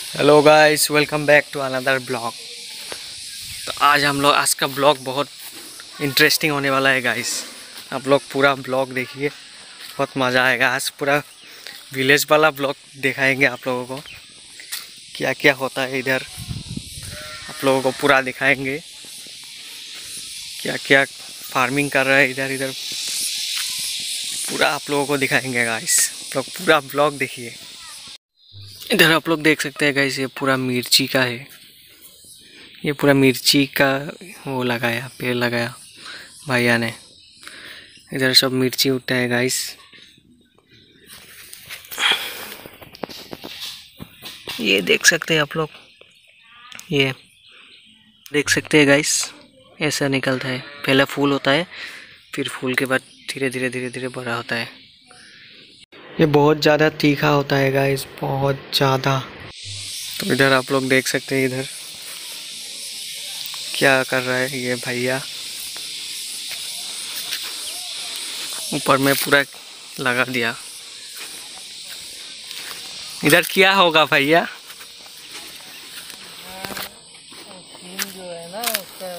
Hello guys, welcome back to another blog. तो आज का ब्लॉग बहुत इंटरेस्टिंग होने वाला है गाइस। आप लोग पूरा ब्लॉग देखिए, बहुत मज़ा आएगा। आज पूरा विलेज वाला ब्लॉग दिखाएंगे आप लोगों को, क्या क्या होता है इधर। आप लोगों को पूरा दिखाएंगे क्या क्या फार्मिंग कर रहा है इधर इधर, पूरा आप लोगों को दिखाएंगे गाइस। आप लोग पूरा ब्लॉग देखिए। इधर आप लोग देख सकते हैं गाइस, ये पूरा मिर्ची का है। ये पूरा मिर्ची का वो लगाया, पेड़ लगाया भैया ने। इधर सब मिर्ची उगता है गाइस। ये देख सकते हैं आप लोग, ये देख सकते हैं गाइस, ऐसा निकलता है। पहला फूल होता है, फिर फूल के बाद धीरे धीरे बड़ा होता है। ये बहुत ज़्यादा तीखा होता है गाइस, बहुत ज़्यादा। तो इधर आप लोग देख सकते हैं, इधर क्या कर रहा है ये भैया। ऊपर में पूरा लगा दिया। इधर क्या होगा भैया? जो है ना उसका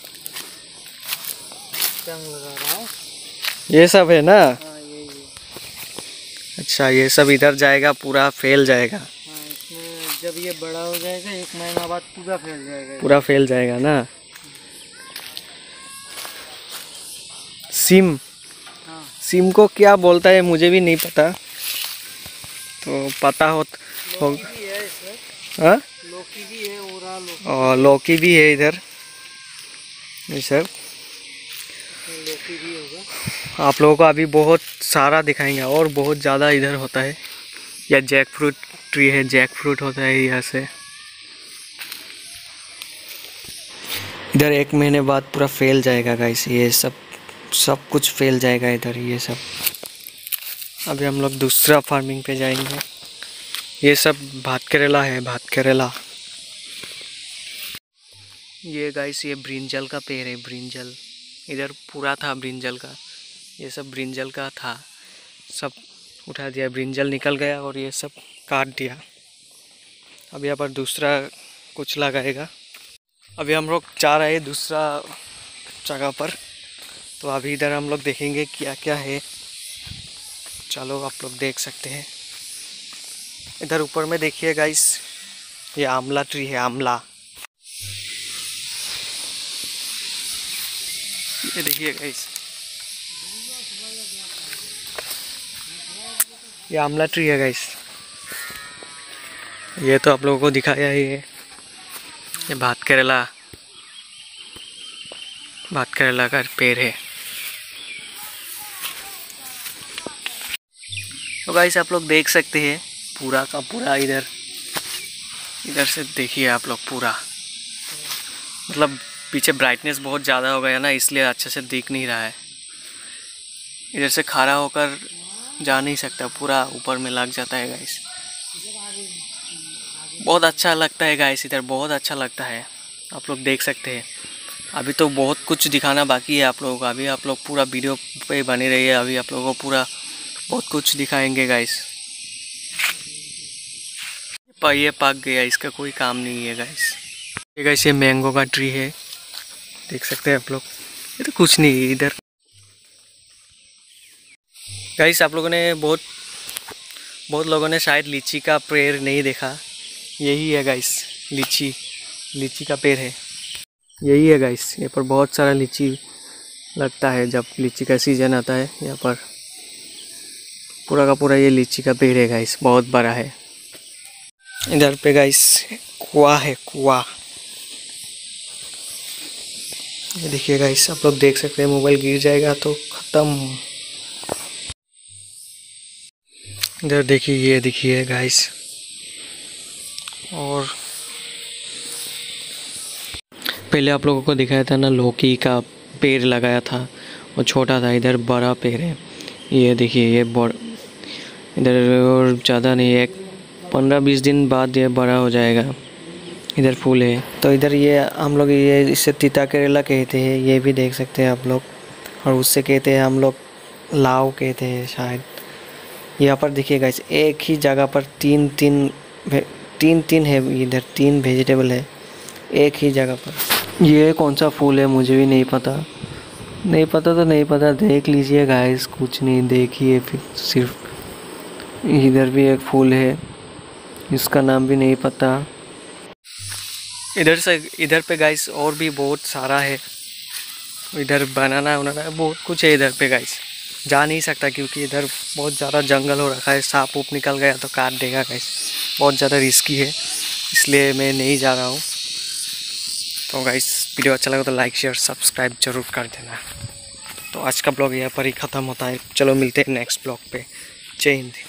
जंग लगा रहा है। ये सब है ना? हाँ ये अच्छा, ये सब इधर जाएगा, पूरा फैल जाएगा। हाँ, इसमें जब ये बड़ा हो जाएगा 1 महीना बाद पूरा फैल जाएगा। पूरा फैल जाएगा ना। सिम, हाँ सिम को क्या बोलता है मुझे भी नहीं पता, तो पता हो लौकी भी है इसमें। हाँ, लौकी भी है, लौकी और लौकी भी है इधर। ये सब लौकी भी होगा। आप लोगों को अभी बहुत सारा दिखाएंगे, और बहुत ज़्यादा इधर होता है। या जैक फ्रूट ट्री है, जैक फ्रूट होता है यहाँ से। इधर 1 महीने बाद पूरा फैल जाएगा गाइस, ये सब कुछ फैल जाएगा इधर ये सब। अभी हम लोग दूसरा फार्मिंग पे जाएंगे। ये सब भात करेला है, भात करेला। ये गाइस, ये ब्रिंजल का पेड़ है, ब्रिंजल। इधर पूरा था ब्रिंजल का, ये सब ब्रिंजल का था, सब उठा दिया, ब्रिंजल निकल गया और ये सब काट दिया। अब यहाँ पर दूसरा कुछ लगाएगा। अभी हम लोग जा रहे हैं दूसरा जगह पर, तो अभी इधर हम लोग देखेंगे क्या क्या है। चलो आप लोग देख सकते हैं। इधर ऊपर में देखिए गाइस, ये आंवला ट्री है, आंवला। ये देखिए गाइस, ये आंवला ट्री है गाइस। ये तो आप लोगों को दिखाया ही है। ये भात करेला का पेड़ है। तो गाइस आप लोग देख सकते हैं पूरा का पूरा, इधर से देखिए आप लोग पूरा। मतलब पीछे ब्राइटनेस बहुत ज़्यादा हो गया ना, इसलिए अच्छे से दिख नहीं रहा है। इधर से खड़ा होकर जा नहीं सकता, पूरा ऊपर में लग जाता है गाइस। बहुत अच्छा लगता है गाइस, इधर बहुत अच्छा लगता है। आप लोग देख सकते हैं। अभी तो बहुत कुछ दिखाना बाकी है आप लोगों को। अभी आप लोग पूरा वीडियो पे बने रहिए, अभी आप लोगों को पूरा बहुत कुछ दिखाएंगे गाइस। ये पक गया, इसका कोई काम नहीं है गाइस। ये गाइस, ये मैंगो का ट्री है, देख सकते हैं आप लोग। ये तो कुछ नहीं है इधर गाइस। आप लोगों ने बहुत लोगों ने शायद लीची का पेड़ नहीं देखा। यही है गाइस, लीची का पेड़ है, यही है गाइस। यहाँ पर बहुत सारा लीची लगता है जब लीची का सीजन आता है। यहाँ पर पूरा का पूरा ये लीची का पेड़ है गाइस, बहुत बड़ा है। इधर पे गाइस कुआं है, कुआं। ये देखिए गाइस, आप लोग देख सकते हैं। मोबाइल गिर जाएगा तो खत्म। इधर देखिए, ये देखिए गाइस। और पहले आप लोगों को दिखाया था ना, लौकी का पेड़ लगाया था, वो छोटा था। इधर बड़ा पेड़ है, ये देखिए, ये बड़ा। इधर और ज़्यादा नहीं, एक 15-20 दिन बाद ये बड़ा हो जाएगा। इधर फूल है। तो इधर ये हम लोग ये इसे तीता करेला कहते हैं, ये भी देख सकते हैं आप लोग। और उससे कहते हैं हम लोग लाव कहते हैं शायद। यहाँ पर देखिए गाइस, एक ही जगह पर तीन तीन है इधर, 3 वेजिटेबल है एक ही जगह पर। ये कौन सा फूल है मुझे भी नहीं पता, नहीं पता तो नहीं पता, देख लीजिए गाइस, कुछ नहीं देखिए फिर सिर्फ। इधर भी एक फूल है, इसका नाम भी नहीं पता। इधर पे गाइस और भी बहुत सारा है, इधर बनाना बहुत कुछ है इधर पे गाइस। जा नहीं सकता क्योंकि इधर बहुत ज़्यादा जंगल हो रखा है, सांप ऊप निकल गया तो काट देगा गाइस, बहुत ज़्यादा रिस्की है, इसलिए मैं नहीं जा रहा हूँ। तो गाइस वीडियो अच्छा लगा तो लाइक शेयर सब्सक्राइब जरूर कर देना। तो आज का ब्लॉग यहाँ पर ही ख़त्म होता है, चलो मिलते हैं नेक्स्ट ब्लॉग पे। जय हिंद।